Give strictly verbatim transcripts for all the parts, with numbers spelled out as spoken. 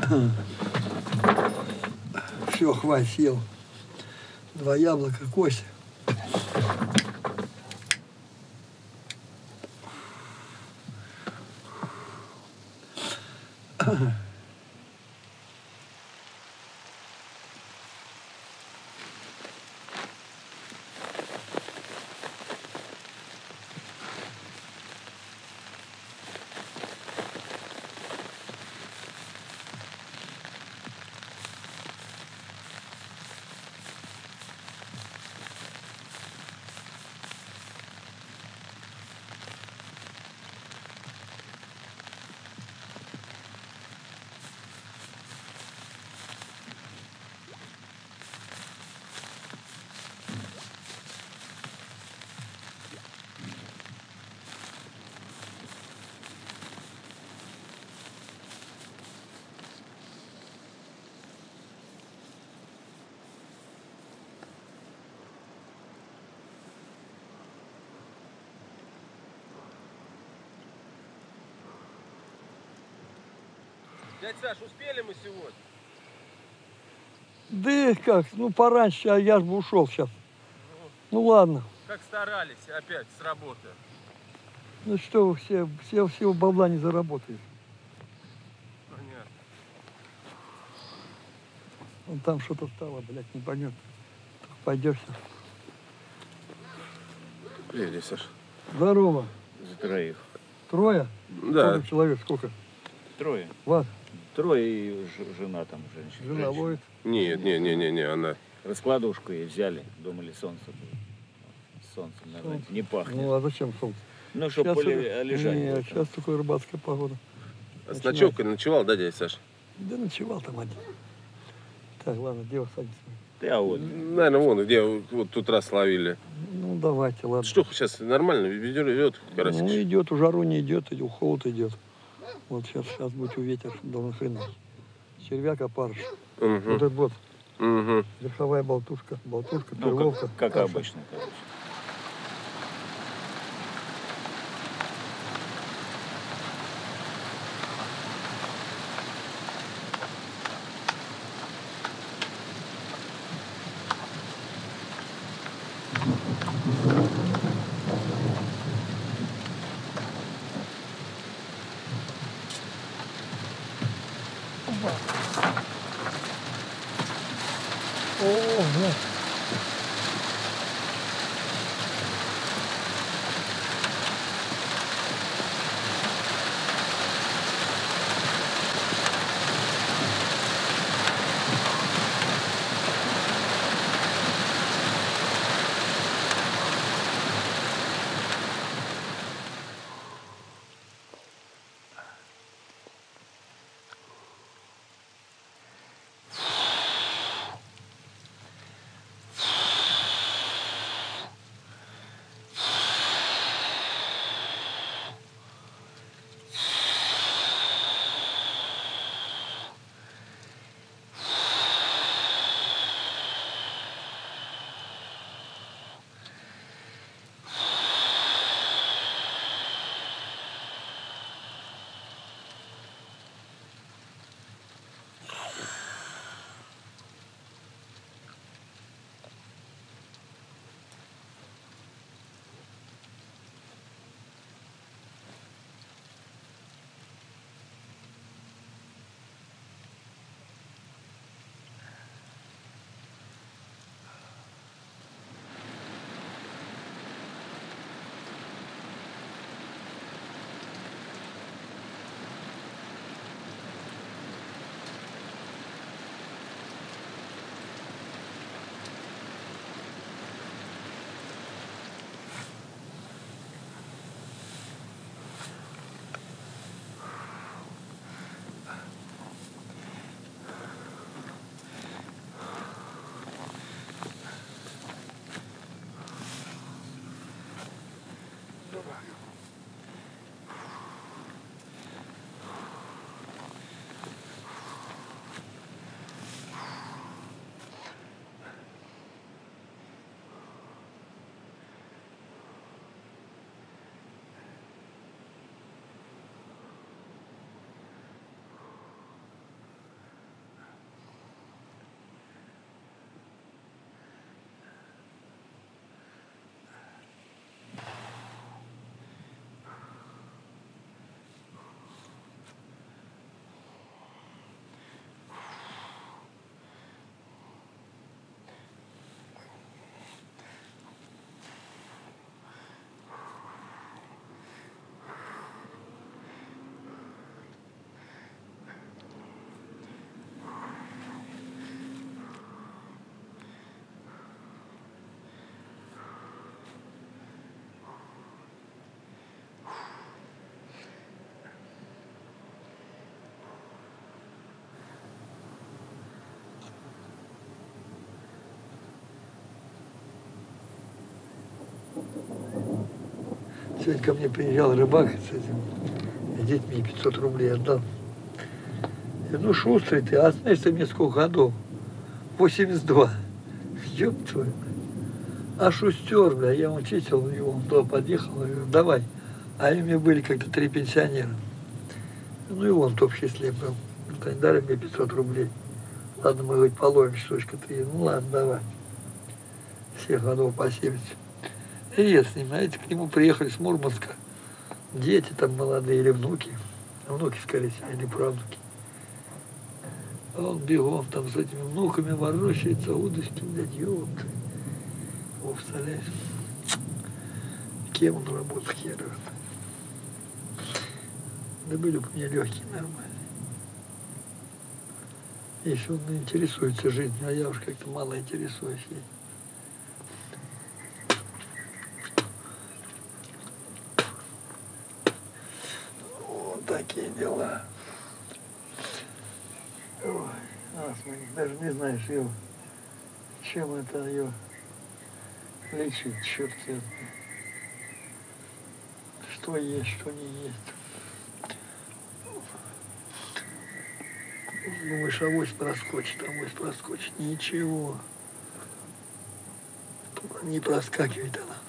Все, хватит, съел. Два яблока, кость. Дядь Саш, успели мы сегодня? Да как, ну пораньше, а я ж бы ушел сейчас. Ну ладно. Как старались опять с работы. Ну что, все, все, всего бабла не заработаешь. Понятно. Вон там что-то стало, блядь, не поймет. Пойдешь сейчас. Привет, Саш. Здорово. За троих. Трое? Да. Сколько человек, сколько? Трое. Вас? Трое и ж- жена там, женщина. Жена женщина. ловит? Нет, не, не, не, не, она. Раскладушку ей взяли, думали, солнце будет. Солнце, наверное, Солнце. не пахнет. Ну а зачем солнце? Ну, чтобы Щас поле- это- лежать. Нет, было там. сейчас такая рыбацкая погода. А с ночевкой ночевал, да, дядя Саш? Да ночевал там один. Так, ладно, дело садись. Ты, а вот, Наверное, вон, где вот тут раз ловили. Ну давайте, ладно. Что, сейчас нормально ведет, идет карасик? Ну идет, у жару не идет, у холод идет. Вот сейчас, сейчас будет ветер, должен хрена. Червяк, опарыш. Угу. Вот этот вот, Угу. верховая болтушка, болтушка, ну, перловка. как, как каша. обычно, короче. О, вот. Сегодня ко мне приезжал рыбак с этим, с детьми, пятьсот рублей отдал. Я, ну, шустрый ты, а знаешь, ты мне сколько годов? восемьдесят два. Ёб твою. А шустер, бля, я ему чистил, его он туда подъехал, я говорю, давай. А они мне были как-то три пенсионера. Ну и он в том числе был. Вот они дали мне пятьсот рублей. Ладно, мы хоть половим часочка три. Ну ладно, давай. Всех годов по семьдесят. И я с ним, знаете, к нему приехали с Мурманска. Дети там молодые или внуки. Внуки, скорее всего, или правнуки. А он бегом там с этими внуками ворочается, удочки, блядь, ёпта. О, представляешь? Кем он работал, хер его. Да были бы мне легкие нормально. Если он интересуется жизнью, а я уж как-то мало интересуюсь ей. Вот такие дела. Ой, астма, даже не знаешь, ее, чем это ее лечить, черт знает. Что есть, что не есть. Думаешь, авось проскочит, авось проскочит. Ничего. Не проскакивает она.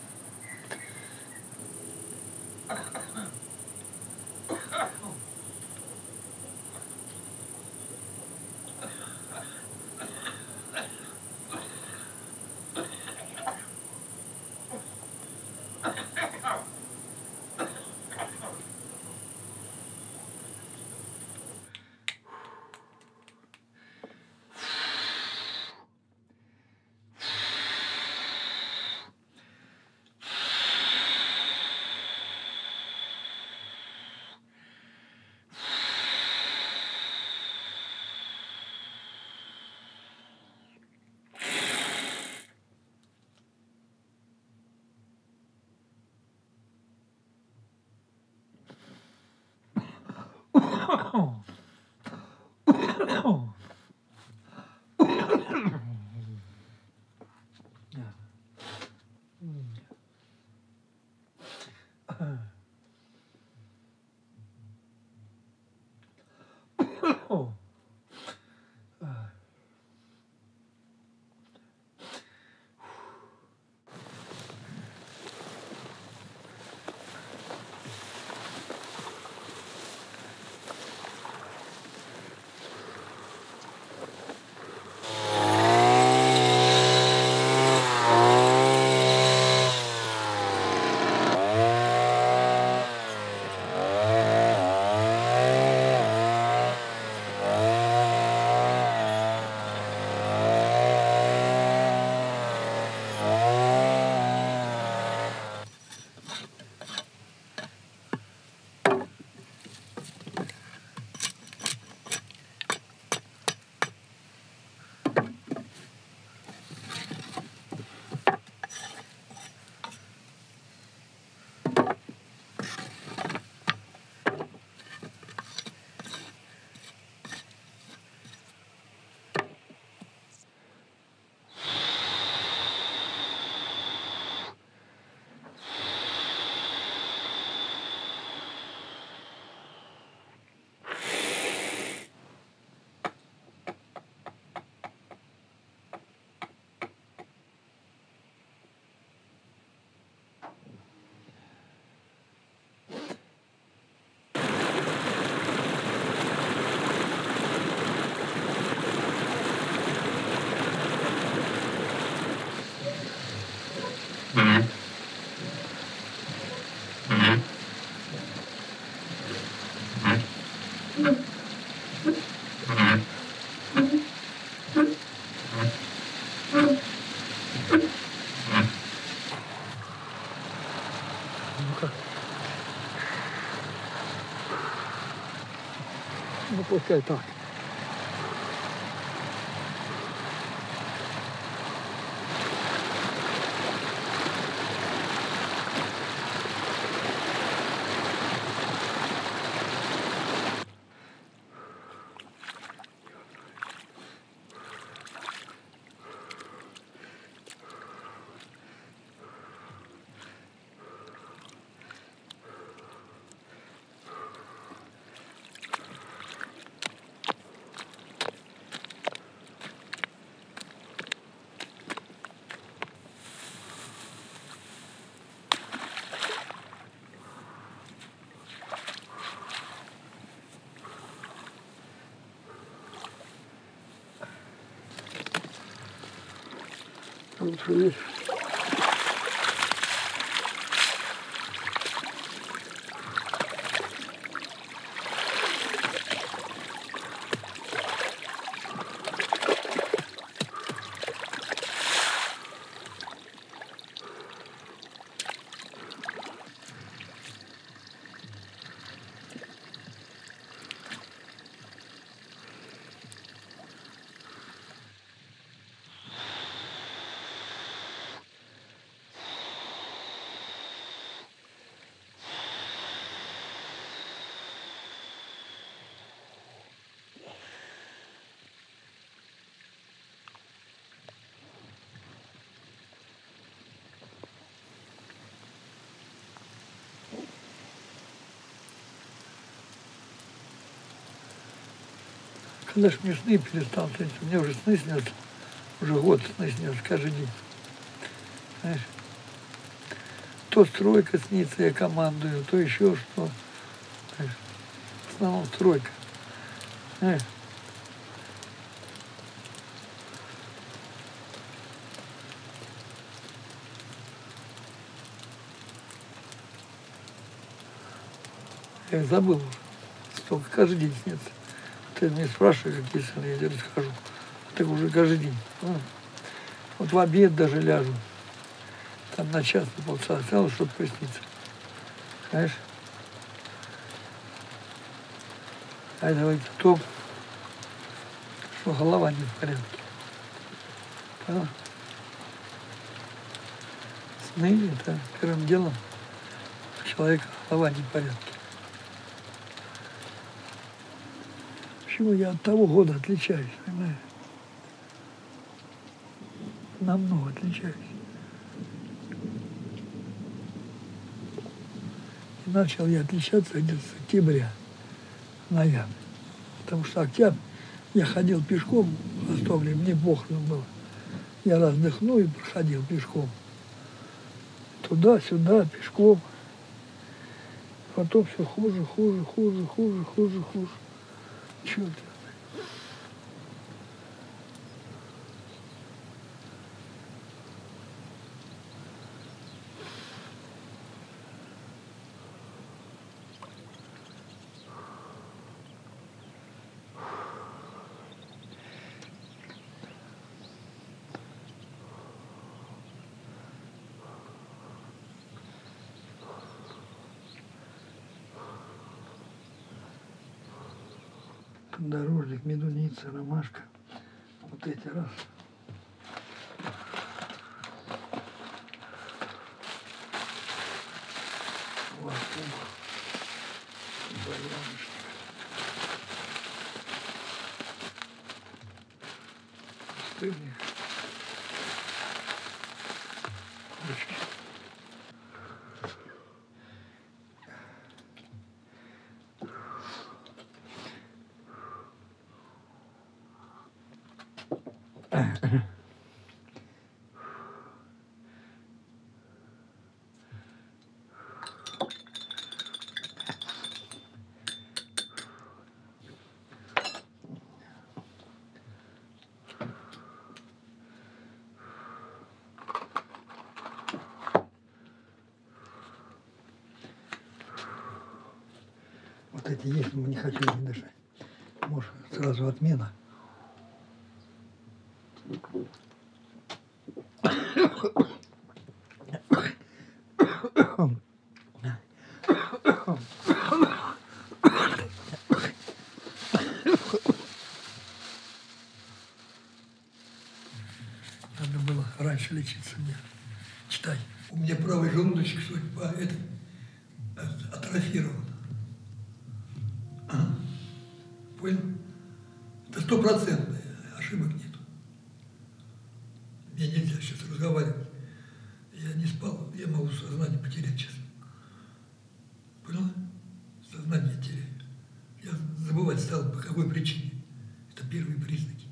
Ну, пускай так. утро вечер. Когда ж мне сны перестал сниться, мне уже сны снятся, уже год сны снятся каждый день. Знаешь? То стройка снится, я командую, то еще что. Знаешь? В основном стройка. Знаешь? Я их забыл уже. Столько каждый день снится. Ты меня спрашиваешь, какие сны, я тебе расскажу. Так уже каждый день. Ну, вот в обед даже ляжу. Там на час, на полчаса осталось, чтобы присниться. Знаешь? А это говорит о том, что голова не в порядке. Понял? Сны – это первым делом у человека голова не в порядке. Почему я от того года отличаюсь, понимаешь? Намного отличаюсь. И начал я отличаться где-то с октября, ноября. Потому что октябрь я ходил пешком в Ростове, мне похрен было. Я раздохну и проходил пешком. Туда-сюда, пешком. Потом все хуже, хуже, хуже, хуже, хуже, хуже. Черт. Подорожник, медуница, ромашка. Вот эти раз. Лапух. Баянышник. Стыдник. Очень. Вот эти есть, но не хочу не дышать. Может, сразу отмена. Надо было раньше лечиться мне. Читай. У меня правый желудочек сегодня по этой атрофирован. Ага. Понял? Это стопроцентная, ошибок нет. Мне нельзя сейчас разговаривать. Я не спал, я могу сознание потерять сейчас. Понял? Сознание теряю. Я забывать стал, по какой причине. Это первые признаки.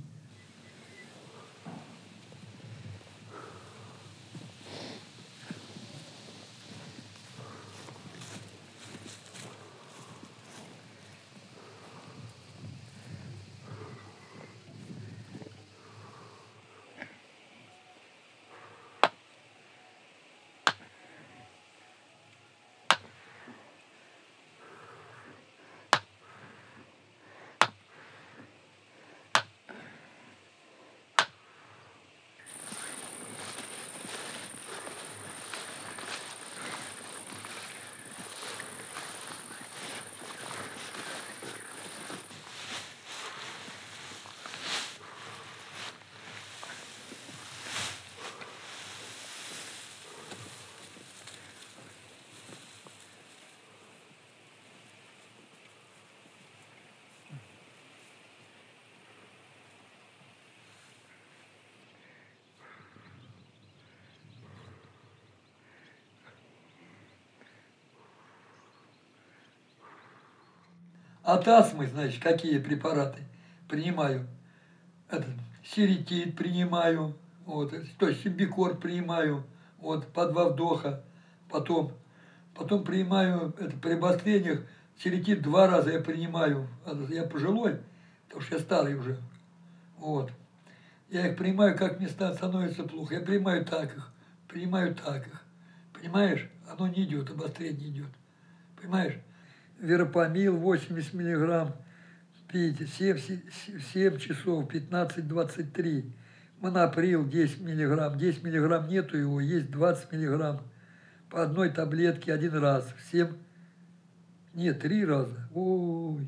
От астмы, значит, какие препараты принимаю? Это, серетит принимаю, вот, то есть симбикорд принимаю, вот, по два вдоха, потом, потом принимаю, это, при обострениях, серетит два раза я принимаю, я пожилой, потому что я старый уже, вот. Я их принимаю, как мне становится плохо, я принимаю так их, принимаю так их, понимаешь? Оно не идет, обострение идет, понимаешь? Верапамил восемьдесят миллиграмм, пейте, семь часов, пятнадцать-двадцать три. Моноприл десять миллиграмм, десять миллиграмм нету его, есть двадцать миллиграмм. По одной таблетке один раз. семь, нет, три раза. Ой.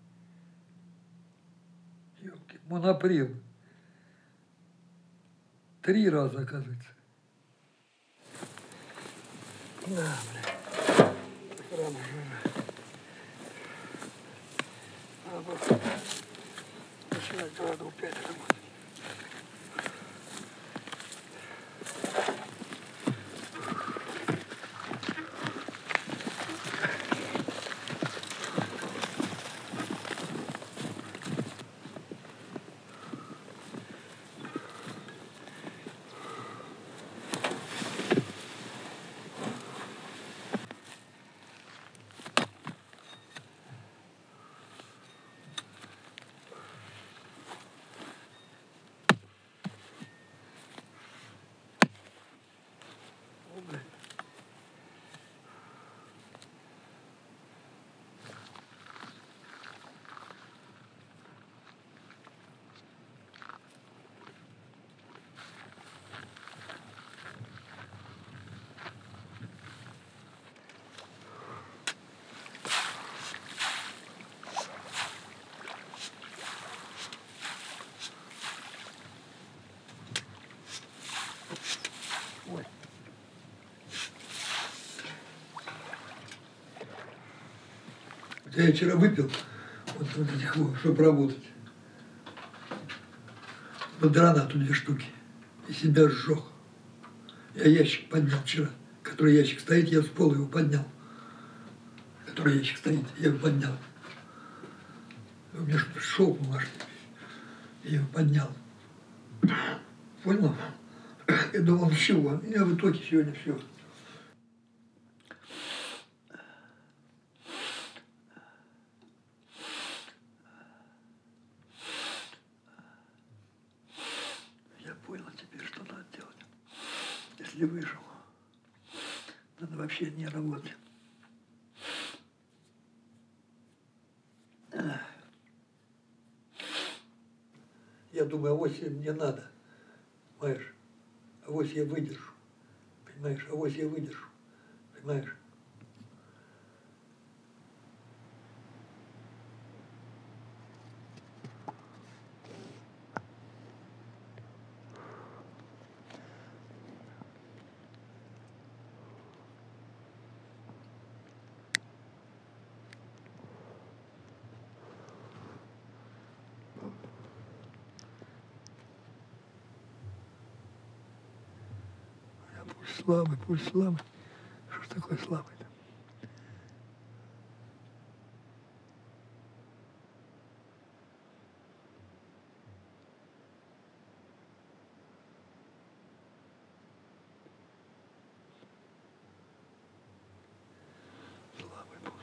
Ёлки. Моноприл. Три раза, оказывается. Да, бля. Рано уже. Надо начинать градов пять работать. Я вчера выпил вот, вот этих вот, чтобы работать. Вот гранату две штуки. И себя сжег. Я ящик поднял вчера. Который ящик стоит, я с пола его поднял. Который ящик стоит, я его поднял. У меня что-то шел бумажный. Я его поднял. Понял? Я думал, чего? Я в итоге сегодня все. Понял теперь, что надо делать. Если выжил, надо вообще не работать. Я думаю, авось мне надо, понимаешь? Авось я выдержу, понимаешь? Авось я выдержу, понимаешь? Пульс слабый, пульс слабый. Что ж такое слабый-то? Слабый пульс.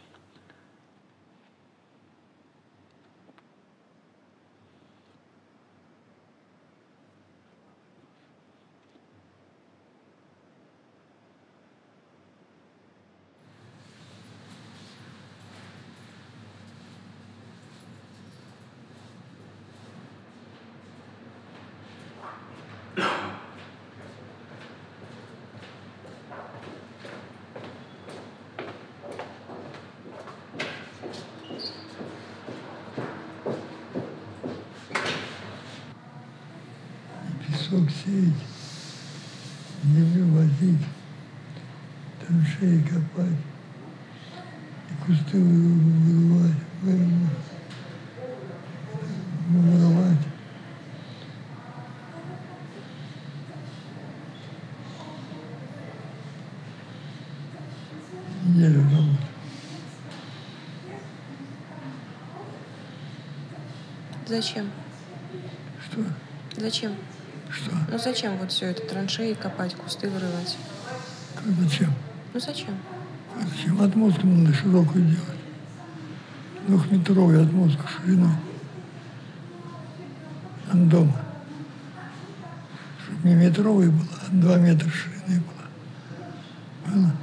Песок сеять, землю возить, траншеи копать, и кусты вырывать, вырывать, вырывать. Неделю работать. Зачем? Что? Зачем? Что? Ну зачем вот все это, траншеи копать, кусты вырывать? Как зачем? Ну зачем? А зачем? Отмостку надо широкую делать. Двухметровую отмостку шириной. От дома. Чтобы не метровая была, а два метра ширины была. Поняла?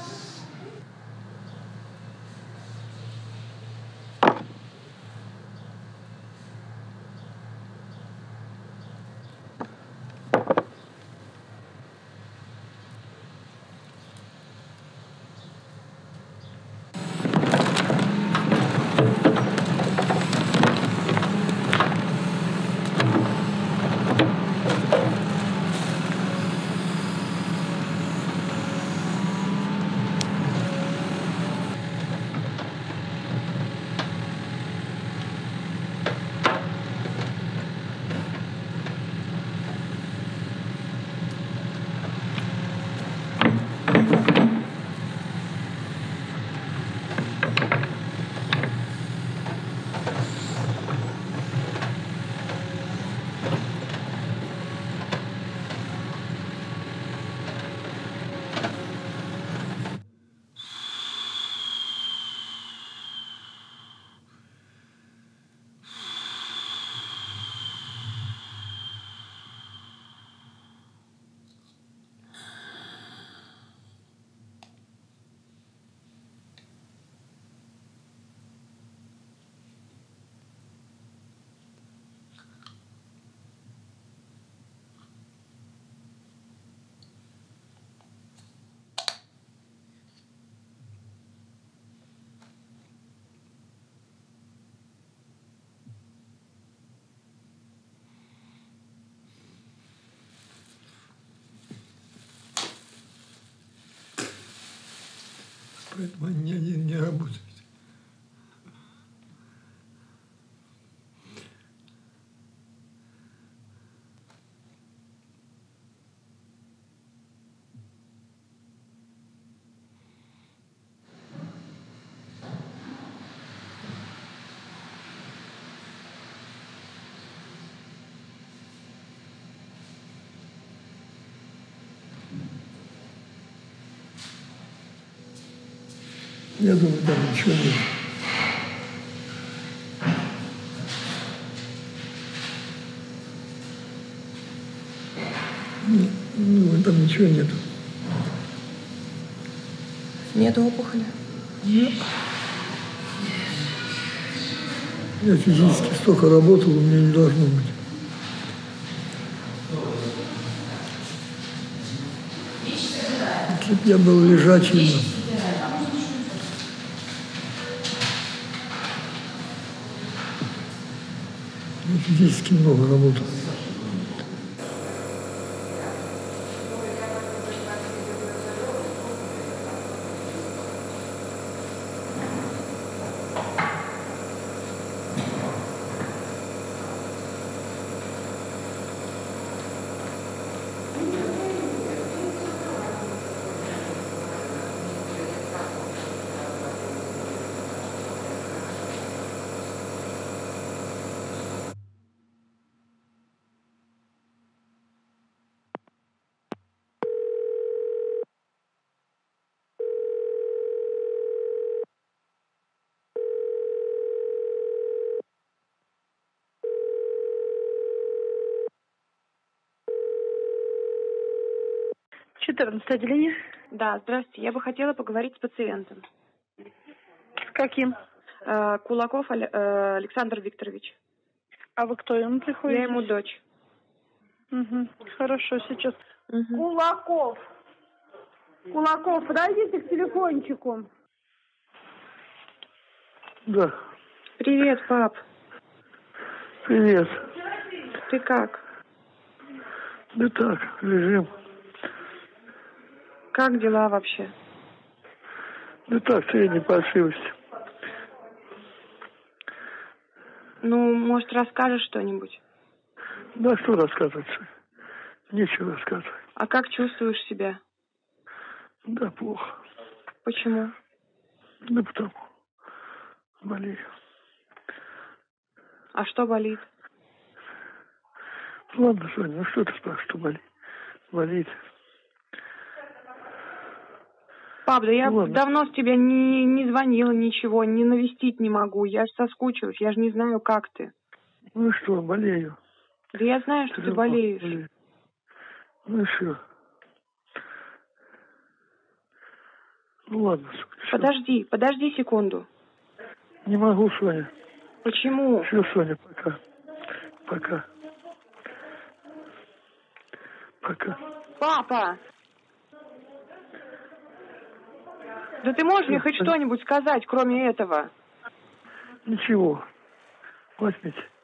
Поэтому они ни один не работает. Я думаю, там ничего нет. Нет, ну, там ничего нету. Нет опухоли? Нет. Я физически столько работал, у меня не должно быть. Если бы я был лежачим, я физически много работал. четырнадцатое отделение. Да, здравствуйте. Я бы хотела поговорить с пациентом. С каким? Э, Кулаков Оле- э, Александр Викторович. А вы кто ему приходите? Я ему дочь. Угу. Хорошо, сейчас. Угу. Кулаков. Кулаков, подойдите к телефончику. Да, Привет, пап. привет. Ты как? Да так, лежим. Как дела вообще? Да так, средней паршивости. Ну, может, расскажешь что-нибудь? Да что рассказывать? Нечего рассказывать. А как чувствуешь себя? Да плохо. Почему? Да потому. Болею. А что болит? Ладно, Соня, ну что ты спрашиваешь, что болит? Болит. Пап, да я Ну ладно. давно с тебя не, не звонила, ничего, не навестить не могу. Я ж соскучилась, я же не знаю, как ты. Ну и что, болею. Да я знаю, что ты болеешь. Болею. Ну и что? Ну ладно, Соня. всё. Подожди, подожди секунду. Не могу, Соня. Почему? Все, Соня, пока. Пока. Пока. Папа! Да ты можешь мне хоть что-нибудь сказать, кроме этого? Ничего. Возьмите.